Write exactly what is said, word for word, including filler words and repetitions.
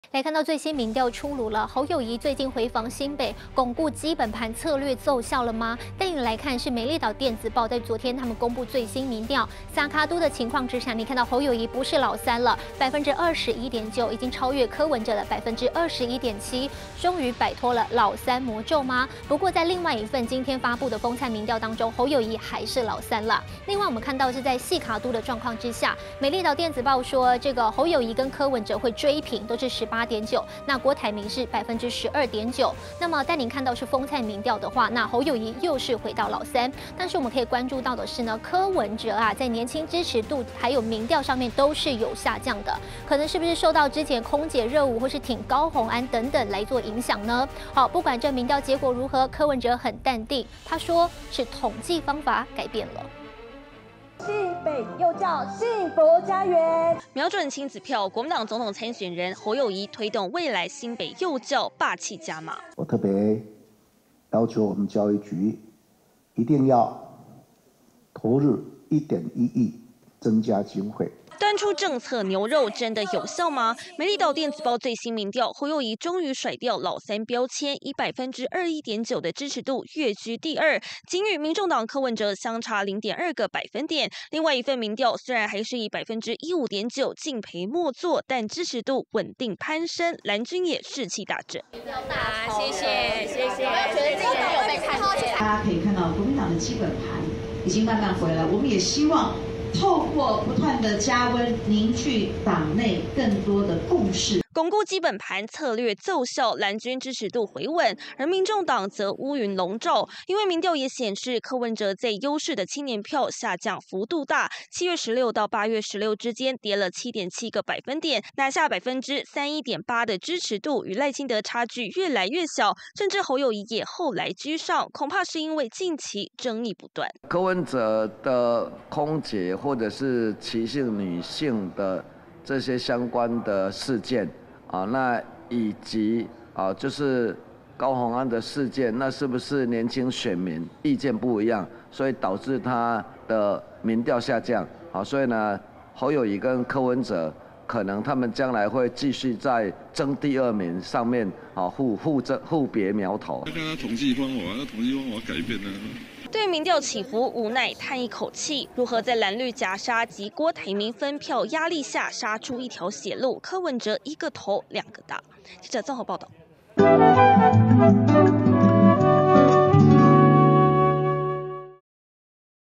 来看到最新民调出炉了，侯友宜最近回访新北，巩固基本盘策略奏效了吗？带你来看是美丽岛电子报在昨天他们公布最新民调，撒卡都的情况之下，你看到侯友宜不是老三了，百分之二十一点九，已经超越柯文哲的百分之二十一点七，终于摆脱了老三魔咒吗？不过在另外一份今天发布的风采民调当中，侯友宜还是老三了。另外我们看到是在细卡都的状况之下，美丽岛电子报说这个侯友宜跟柯文哲会追平，都是十八点九，那郭台铭是百分之十二点九。那么带您看到是风采民调的话，那侯友宜又是回到老三。但是我们可以关注到的是呢，柯文哲啊，在年轻支持度还有民调上面都是有下降的，可能是不是受到之前空姐热舞或是挺高虹安等等来做影响呢？好，不管这民调结果如何，柯文哲很淡定，他说是统计方法改变了。 新北又叫幸福家园， 瞄准亲子票，国民党总统参选人侯友宜推动未来新北幼教霸气加码。 我特别要求我们教育局一定要投入一点一亿增加经费。 端出政策牛肉真的有效吗？美丽岛电子报最新民调，侯友宜终于甩掉老三标签，以百分之二一点九的支持度跃居第二，仅与民众党柯文哲相差零点二个百分点。另外一份民调虽然还是以百分之一五点九敬陪末座，但支持度稳定攀升，蓝军也士气大振。 啊，谢谢谢谢，我觉得这个有被看见。 大家可以看到国民党的基本盘已经慢慢回来，我们也希望透过不断的加温，凝聚党内更多的共识， 巩固基本盘策略奏效，蓝军支持度回稳，而民众党则乌云笼罩。因为民调也显示，柯文哲在优势的青年票下降幅度大，七月十六到八月十六之间跌了七点七个百分点，拿下百分之三一点八的支持度，与赖清德差距越来越小，甚至侯友宜也后来居上，恐怕是因为近期争议不断。 柯文哲的空姐或者是歧视女性的这些相关的事件啊，那以及啊就是高虹安的事件，那是不是年轻选民意见不一样，所以导致他的民调下降？啊，所以呢，侯友宜跟柯文哲可能他们将来会继续在争第二名上面啊互互争互别苗头。 要看他统计方法，那统计方法改变了。 对民调起伏无奈叹一口气，如何在蓝绿夹杀及郭台铭分票压力下杀出一条血路？柯文哲一个头两个大。记者综合报道。